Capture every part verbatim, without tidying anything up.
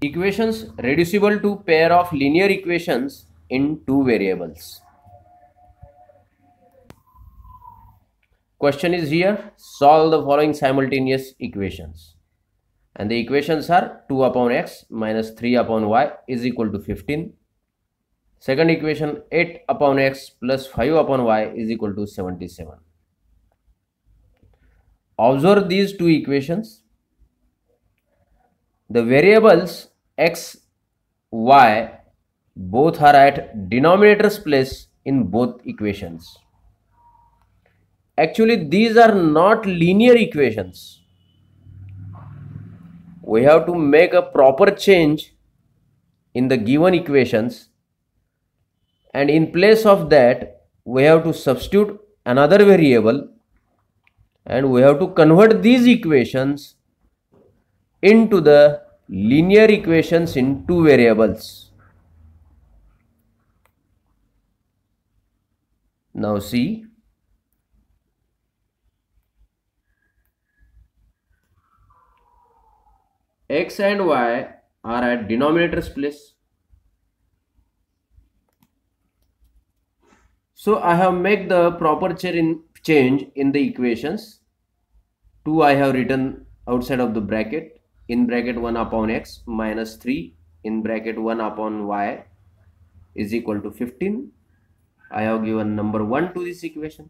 Equations reducible to pair of linear equations in two variables. Question is here, solve the following simultaneous equations. And the equations are two upon x minus three upon y is equal to fifteen. Second equation, eight upon x plus five upon y is equal to seventy-seven. Observe these two equations. The variables x, y both are at denominator's place in both equations. Actually, these are not linear equations. We have to make a proper change in the given equations, and in place of that we have to substitute another variable and we have to convert these equations into the linear equations in two variables. Now see, x and y are at denominator's place. So I have made the proper change in the equations. two I have written outside of the bracket, in bracket one upon x minus three in bracket one upon y is equal to fifteen. I have given number one to this equation.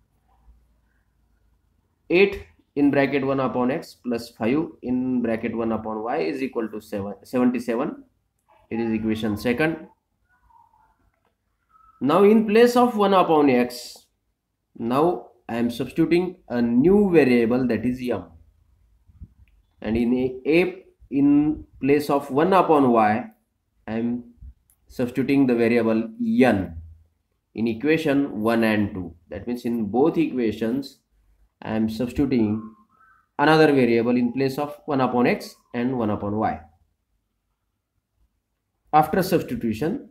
eight in bracket one upon x plus five in bracket one upon y is equal to seventy-seven. It is equation second. Now in place of one upon x, now I am substituting a new variable, that is m. And in a, a in place of one upon y, I am substituting the variable n in equation one and two. That means in both equations I am substituting another variable in place of one upon x and one upon y. After substitution,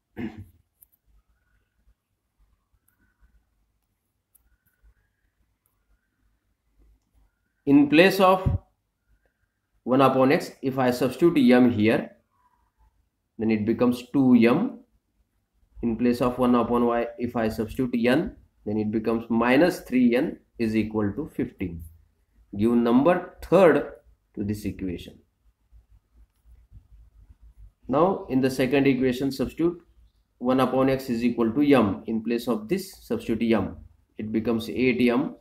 in place of one upon x, if I substitute m here, then it becomes two m. In place of one upon y, if I substitute n, then it becomes minus three n is equal to fifteen. Give number third to this equation. Now in the second equation, substitute one upon x is equal to m. In place of this, substitute m. It becomes eight m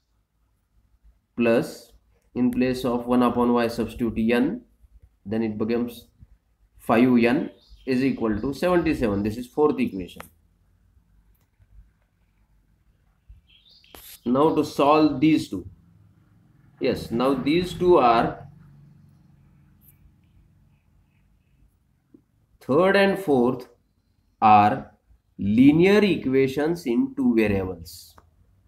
plus, in place of one upon y, substitute n, then it becomes five n is equal to seventy-seven. This is fourth equation. Now to solve these two. Yes, now these two are third and fourth are linear equations in two variables.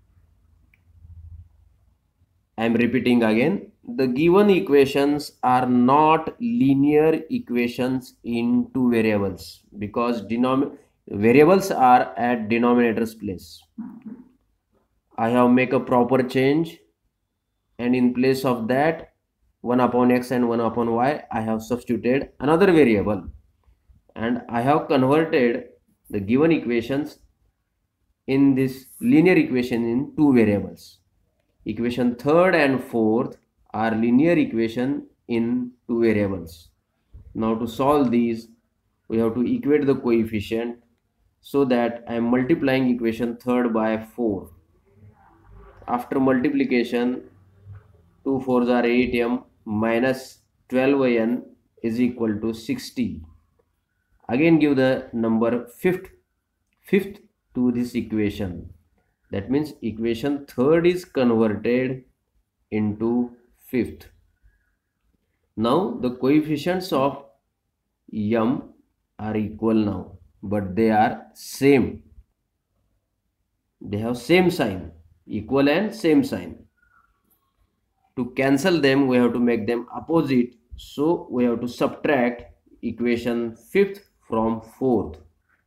I am repeating again, the given equations are not linear equations in two variables because denom variables are at denominator's place. I have make a proper change, and in place of that one upon x and one upon y, I have substituted another variable and I have converted the given equations in this linear equation in two variables. Equation third and fourth are linear equation in two variables. Now to solve these, we have to equate the coefficient, so that I am multiplying equation third by four. After multiplication, two fours are eight m minus twelve n is equal to sixty. Again give the number fifth, fifth to this equation. That means equation third is converted into fifth. Now the coefficients of m are equal now, but they are same. They have same sign, equal and same sign. To cancel them, we have to make them opposite. So we have to subtract equation fifth from fourth.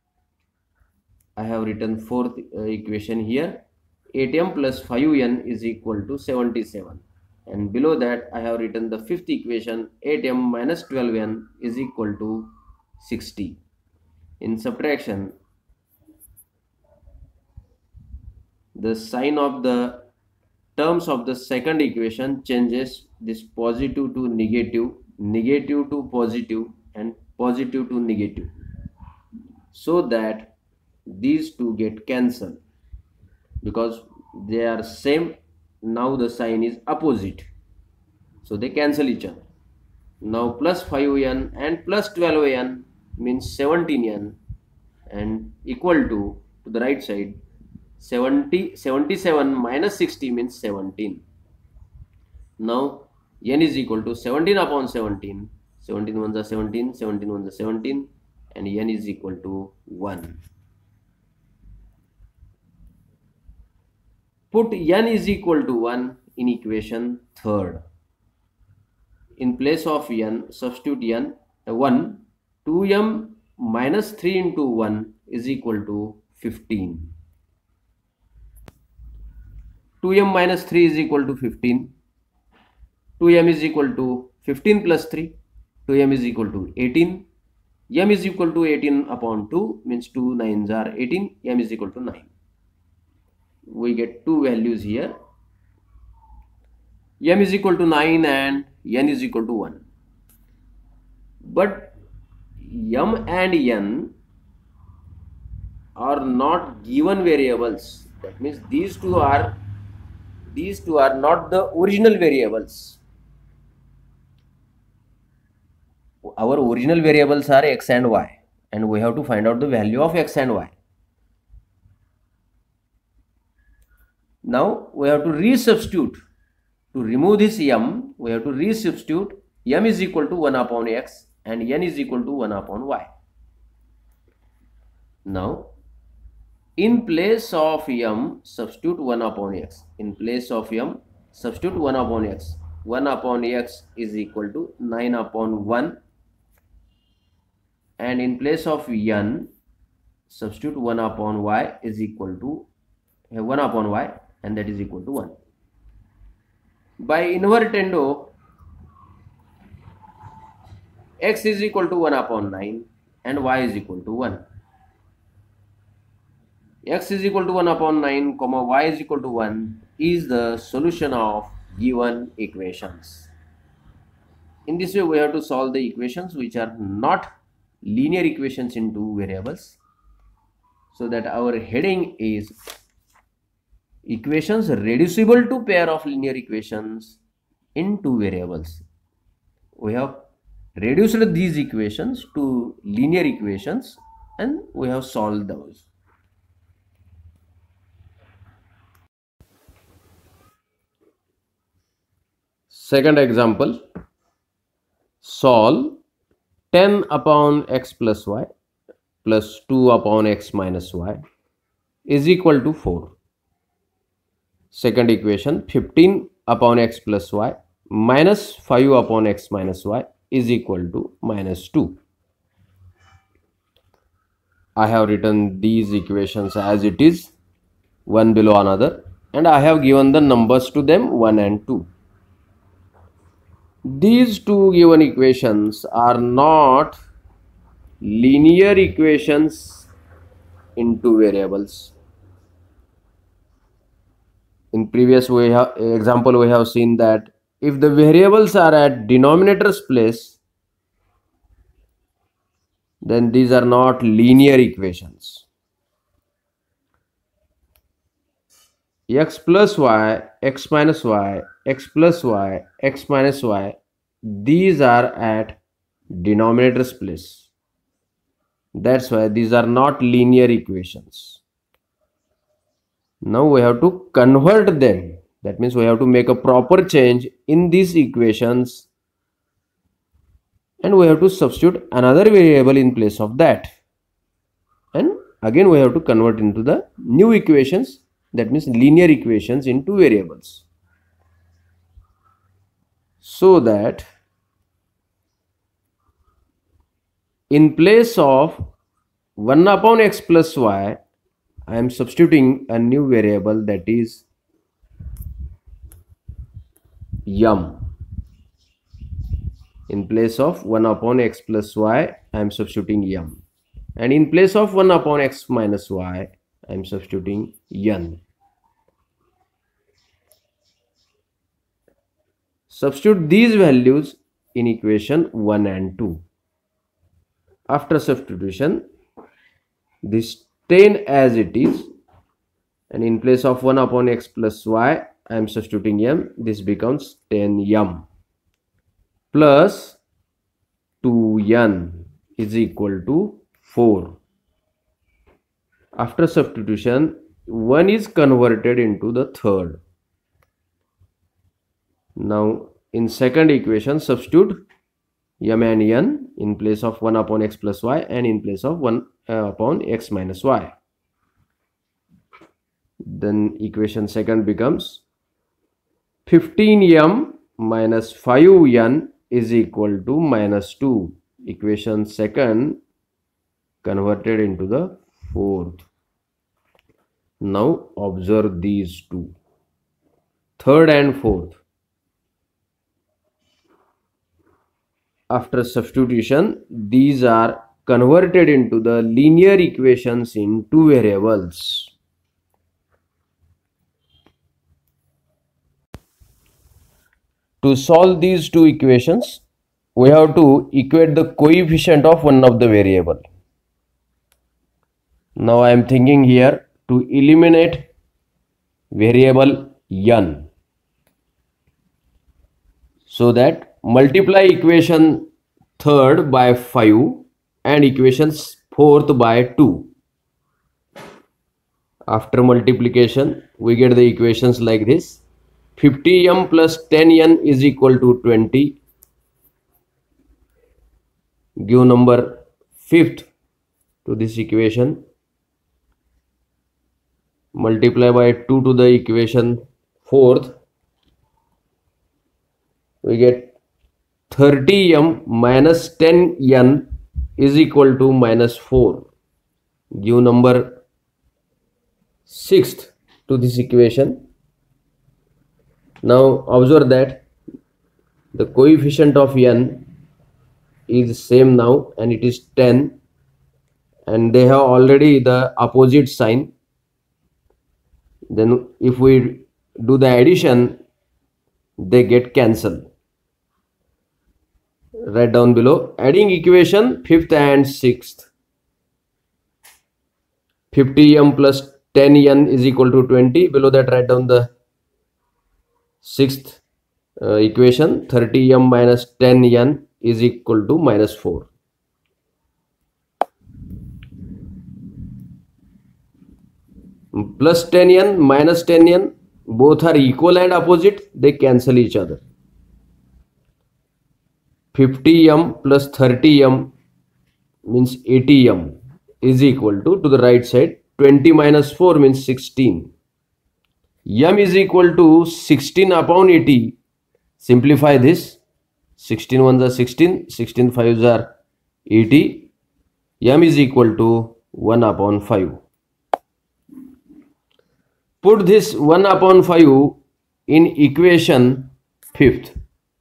I have written fourth uh, equation here. eight m plus five n is equal to seventy-seven. and below that I have written the fifth equation, eight m minus twelve n is equal to sixty. In subtraction, the sign of the terms of the second equation changes, this positive to negative, negative to positive, and positive to negative, so that these two get cancelled because they are same. Now the sign is opposite, so they cancel each other. Now plus five n and plus twelve n means seventeen n, and equal to, to the right side, seventy, seventy-seven minus sixty means seventeen. Now n is equal to seventeen upon seventeen, seventeen ones are seventeen, seventeen ones are seventeen, and n is equal to one. Put n is equal to one in equation third. In place of n, substitute n, one, two m minus three into one is equal to fifteen. two m minus three is equal to fifteen. two m is equal to fifteen plus three. two m is equal to eighteen. M is equal to eighteen upon two means two nines are eighteen. M is equal to nine. We get two values here. M is equal to nine and n is equal to one. But m and n are not given variables. That means these two are these two are not the original variables. Our original variables are x and y, and we have to find out the value of x and y. Now we have to resubstitute. To remove this m, we have to resubstitute. M is equal to one upon x and n is equal to one upon y. Now, in place of m, substitute one upon x. In place of m, substitute one upon x. one upon x is equal to nine upon one. And in place of n, substitute one upon y is equal to uh, one upon y, and that is equal to one. By invertendo, x is equal to one upon nine and y is equal to one. X is equal to one upon nine, comma y is equal to one is the solution of given equations. In this way, we have to solve the equations which are not linear equations in two variables, so that our heading is equations reducible to pair of linear equations in two variables. We have reduced these equations to linear equations and we have solved those. Second example, solve ten upon x plus y plus two upon x minus y is equal to four. Second equation, fifteen upon x plus y minus five upon x minus y is equal to minus two. I have written these equations as it is, one below another, and I have given the numbers to them, one and two. These two given equations are not linear equations in two variables. In previous we have, example we have seen that if the variables are at denominator's place, then these are not linear equations. X plus y, x minus y, x plus y, x minus y, these are at denominator's place. That's why these are not linear equations. Now we have to convert them. That means we have to make a proper change in these equations, and we have to substitute another variable in place of that. And again we have to convert into the new equations, that means linear equations in two variables. So that in place of one upon x plus y, I am substituting a new variable, that is m. In place of one upon x plus y, I am substituting m. And in place of one upon x minus y, I am substituting n. Substitute these values in equation one and two. After substitution, this ten as it is, and in place of one upon x plus y, I am substituting m. This becomes ten m plus two n is equal to four. After substitution, one is converted into the third. Now in second equation, substitute m and n in place of one upon x plus y and in place of one uh, upon x minus y. Then equation second becomes fifteen m minus five n is equal to minus two. Equation second converted into the fourth. Now observe these two, third and fourth. After substitution, these are converted into the linear equations in two variables. To solve these two equations, we have to equate the coefficient of one of the variable. Now I am thinking here to eliminate variable n, so that multiply equation third by five and equations fourth by two. After multiplication, we get the equations like this. fifty m plus ten n is equal to twenty. Give number fifth to this equation. Multiply by two to the equation fourth. We get thirty m minus ten n is equal to minus four. Give number sixth to this equation. Now observe that the coefficient of n is same now, and it is ten, and they have already the opposite sign. Then if we do the addition, they get cancelled. Write down below adding equation fifth and sixth. fifty m plus ten n is equal to twenty. Below that write down the sixth uh, equation. thirty m minus ten n is equal to minus four. Plus ten n minus ten n, both are equal and opposite, they cancel each other. fifty m plus thirty m means eighty m is equal to, to the right side, twenty minus four means sixteen. M is equal to sixteen upon eighty. Simplify this. sixteen ones are sixteen, sixteen fives are eighty. M is equal to one upon five. Put this one upon five in equation fifth.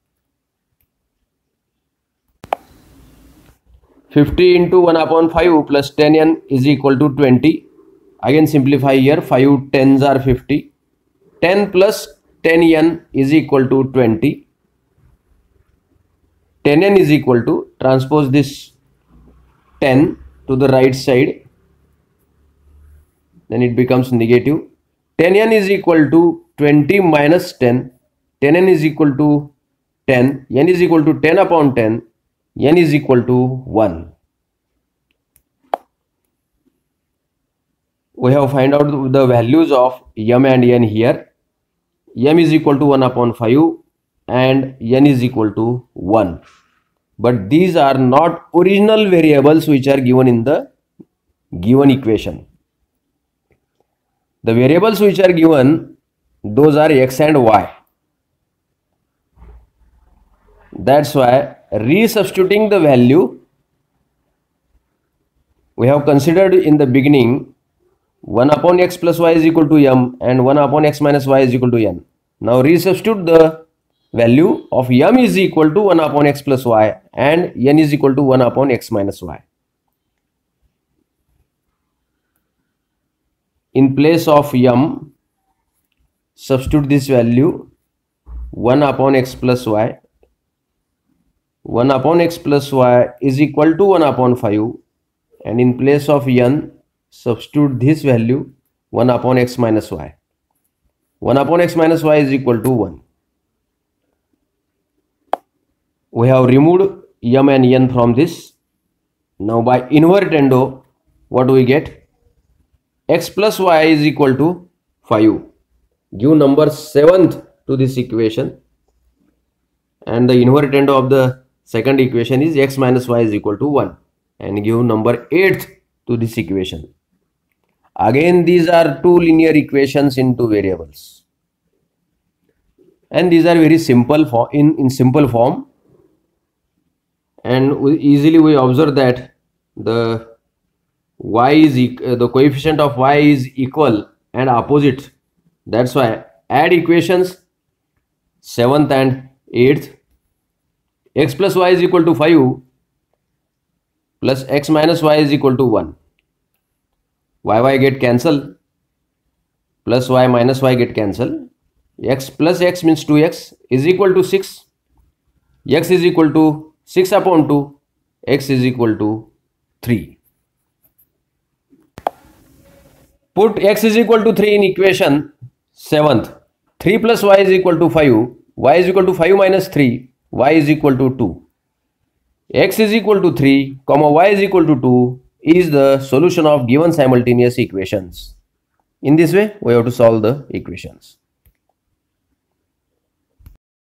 fifty into one upon five plus ten n is equal to twenty. Again simplify here. five tens are fifty. ten plus ten n is equal to twenty. ten n is equal to, transpose this ten to the right side, then it becomes negative. ten n is equal to twenty minus ten. ten n is equal to ten. N is equal to ten upon ten. N is equal to one. We have find out the values of m and n here. M is equal to one upon five and n is equal to one. But these are not original variables which are given in the given equation. The variables which are given, those are x and y. That's why resubstituting the value, we have considered in the beginning one upon x plus y is equal to m and one upon x minus y is equal to n. Now resubstitute the value of m is equal to one upon x plus y and n is equal to one upon x minus y. In place of m, substitute this value one upon x plus y. one upon x plus y is equal to one upon five, and in place of n, substitute this value one upon x minus y. one upon x minus y is equal to one. We have removed m and n from this. Now by invertendo, what do we get? X plus y is equal to five. Give number seventh to this equation, and the invertendo of the second equation is x minus y is equal to one, and give number eighth to this equation. Again, these are two linear equations in two variables, and these are very simple for in in simple form, and we easily we observe that the y is uh, the coefficient of y is equal and opposite. That's why add equations seventh and eighth. X plus y is equal to five plus x minus y is equal to one. Y y get cancel, plus y minus y get cancel. X plus x means two x is equal to six. X is equal to six upon two. X is equal to three. Put x is equal to three in equation seventh. three plus y is equal to five. Y is equal to five minus three. Y is equal to two. X is equal to three, comma y is equal to two is the solution of given simultaneous equations. In this way, we have to solve the equations.